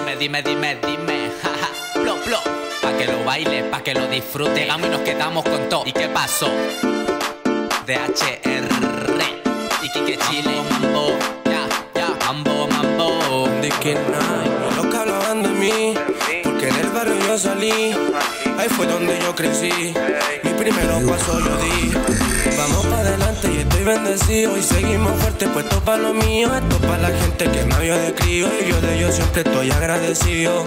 Dime, jaja, plop, plop. Pa' que lo baile, pa' que lo disfrute. Llegamos y nos quedamos con todo. ¿Y qué pasó? DHR y Kike Chile. Mambo, mambo. De que nadie, los que hablaban de mí, porque en el barrio yo salí, ahí fue donde yo crecí, mi primero paso yo di. Vamos para adelante y estoy bendecido, y seguimos fuertes puestos para lo mío. Esto para la gente que me vio de crío, y yo de ellos siempre estoy agradecido.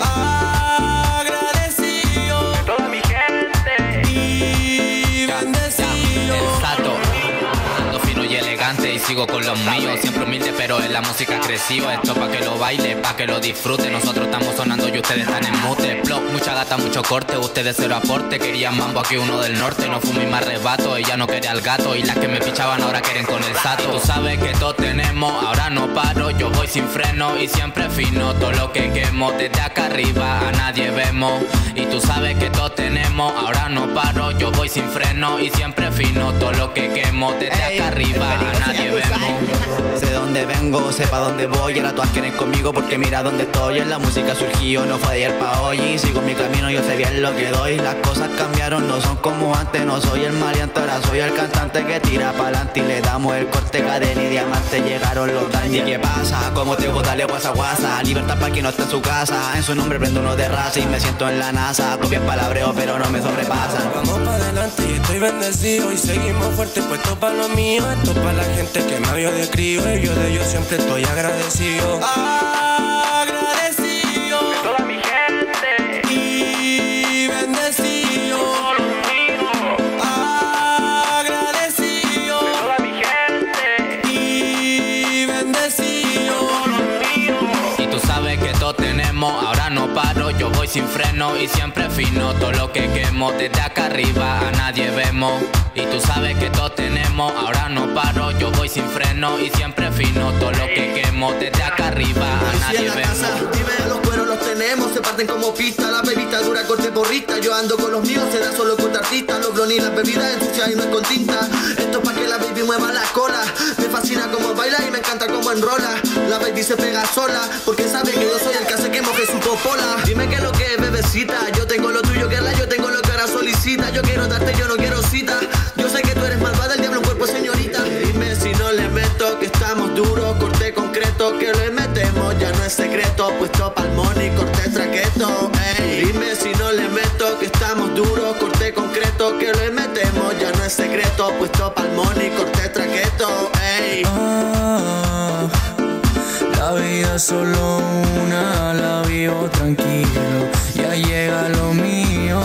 Agradecido de toda mi gente y bendecido. Exacto. Ando fino y elegante y sigo con los míos. Siempre humilde pero en la música creció. Esto pa' que lo baile, pa' que lo disfrute. Nosotros estamos sonando y ustedes están en mute. Plop, mucha gata, mucho corte, ustedes cero aporte. Querían mambo aquí uno del norte, no fumé y me arrebato. Ella no quería al gato y las que me pichaban ahora quieren con el sato. Tú sabes que todo tenemos, ahora no paro. Yo voy sin freno y siempre fino. Todo lo que quemo desde acá arriba a nadie vemos. Y tú sabes que todo tenemos, ahora no paro. Yo voy sin freno y siempre fino. Todo lo que quemo desde acá arriba a nadie vemos. Sé dónde vengo, sé pa' dónde voy. Ahora todas quieren conmigo porque mira dónde estoy. En la música surgió, no fue de ayer pa' hoy. Y sigo mi camino, yo sé bien lo que doy. Las cosas cambiaron, no son como antes. No soy el maleante, ahora soy el cantante que tira pa'lante. Y le damos el corte, cadena y diamante. Llegaron los daños. ¿Y qué pasa? ¿Cómo te gusta? Dale guasa guasa. Libertad pa' quien no está en su casa. En su nombre prendo uno de raza y me siento en la NASA. Copias palabreo pero no me sobrepasan. Vamos para adelante y estoy bendecido, y seguimos fuertes puestos para lo mío. Esto para la gente que me vio de crío, y yo de ellos siempre estoy agradecido. Agradecido de toda mi gente y bendecido. Agradecido de toda mi gente y bendecido. Y tú sabes que todo tenemos, ahora no paro. Yo voy sin freno y siempre fino. Todo lo que quemo desde acá arriba a nadie vemos. Y tú sabes que todo tenemos, ahora no paro. Yo voy sin freno y siempre fino. Todo lo que quemo desde acá arriba a nadie vemos. Dime, los cueros los tenemos, se parten como pista. La bebita dura corte porrista. Yo ando con los míos, se da solo con artistas. Los blonis, las bebidas ensuciadas y no es con tinta. Esto es pa' que la baby mueva la cola. Me fascina como baila y me encanta como enrola. La baby se pega sola, porque sabe que yo soy el que hace que moje su popola. Dime que lo que es, bebecita. Yo tengo lo tuyo, que es la yo tengo lo que ahora solicita. Yo quiero darte, yo no quiero cita. Yo sé que tú eres malvada, el diablo en cuerpo, señorita. Dime si no le meto, que estamos duros. Corte concreto, que le metemos, ya no es secreto. Puesto pa'l money, corte traqueto. Ey. Dime si no le meto, que estamos duros. Corte concreto, que le metemos, ya no es secreto. Puesto pa'l money, corte traqueto. Ey. La vida es solo una, la vivo tranquilo, ya llega lo mío.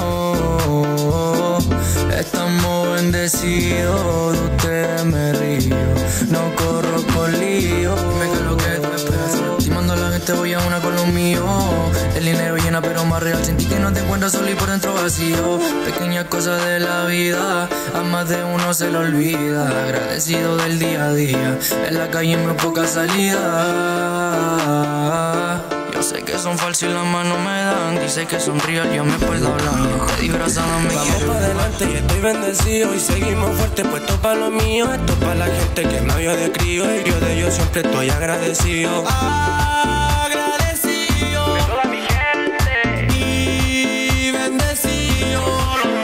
Estamos bendecidos, de ustedes me río, no corro con lío. Dime que lo que tú esperas, estimando a la gente voy a una con lo mío. El dinero llena pero más real, sentí que no te encuentras solo y por dentro vacío. Pequeñas cosas de la vida, a más de uno se lo olvida. Agradecido del día a día, en la calle me poca salida. Yo sé que son falsos y las manos me dan. Dice que son real, yo me puedo hablar. Gente disfrazada me Vamos para adelante y estoy bendecido, y seguimos fuertes puestos para lo mío. Esto para la gente que me vio de crío, y yo de ellos siempre estoy agradecido. Agradecido de toda mi gente y bendecido.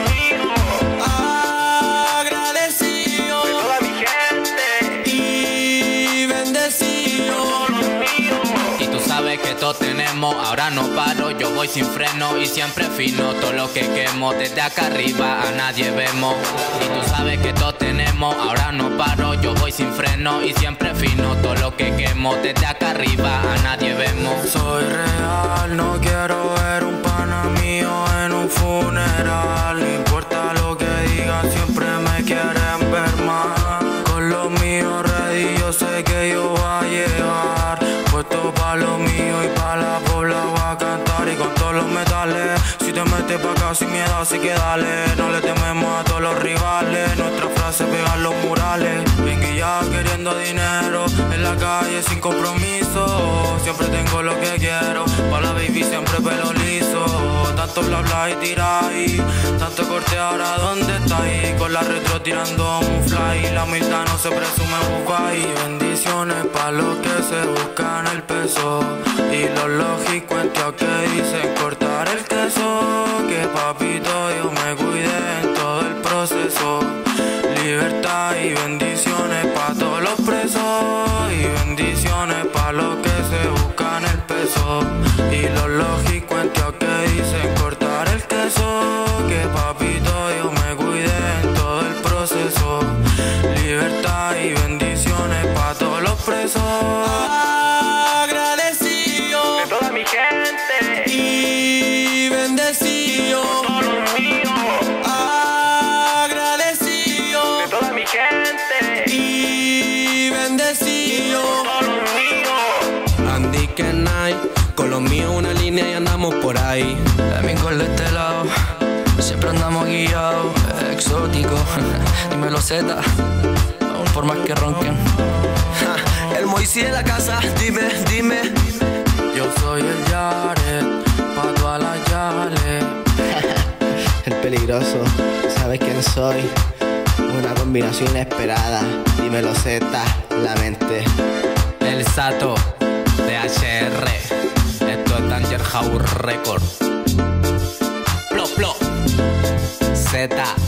Agradecido de toda mi gente y bendecido. Y tú sabes que todo tenemos, ahora no paro. Yo voy sin freno y siempre fino. Todo lo que quemo desde acá arriba a nadie vemos. Y tú sabes que todo tenemos, ahora no paro. Yo voy sin freno y siempre fino. Todo lo que quemo desde acá arriba a nadie vemos. Soy real, no quiero ver un pana mío en un funeral. No importa lo que digan, siempre me quieren ver más. Con lo mío ready, yo sé que yo voy a llegar. Puesto pa' lo mío y pa' la pobla voy a cantar. Y con todos los metales, si te metes pa' acá sin miedo, así que dale. No le tememos a todos los rivales, nuestra frase pega en los murales. Vengo ya queriendo dinero, en la calle sin compromiso. Siempre tengo lo que quiero, pa' la baby siempre pelo liso. Tanto bla bla y tira ahí, tanto corte ahora ¿dónde está ahí? Con la retro tirando un fly, la humildad no se presume busca. Y bendiciones pa' los que se buscan el peso y los logis lógico en que dicen cortar el queso. Que papito yo me cuide en todo el proceso. Libertad y bendiciones pa' todos los presos. Y bendiciones pa' los que se buscan el peso. Y lo lógico en que dicen cortar el queso. Que papito yo me cuide en todo el proceso. Libertad y bendiciones pa' todos los presos. Agradecido De toda mi gente y bendecido. todos los míos. Agradecido De toda mi gente y bendecido. todos los míos. Andy que night, con los míos una línea y andamos por ahí. También con de este lado, siempre andamos guiados, exótico. Dímelo Z, aún por más que ronquen. El Moisés de la casa, dime, dime. Yo soy el Jared, pa' todas las yales. El peligroso, ¿sabes quién soy? Una combinación inesperada. Dímelo Z, la mente. El Sato de HR. Esto es Danger House Record. Plo, plo. Z.